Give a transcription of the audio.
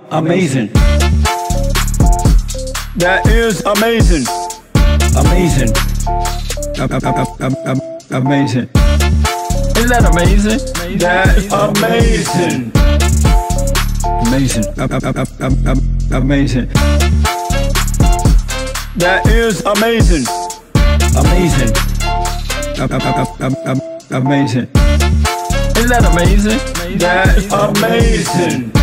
Amazing. That is amazing. Amazing. Amazing. Isn't that amazing? That's amazing. Amazing. Amazing. That is amazing. Amazing. Amazing. Isn't that amazing? That's amazing.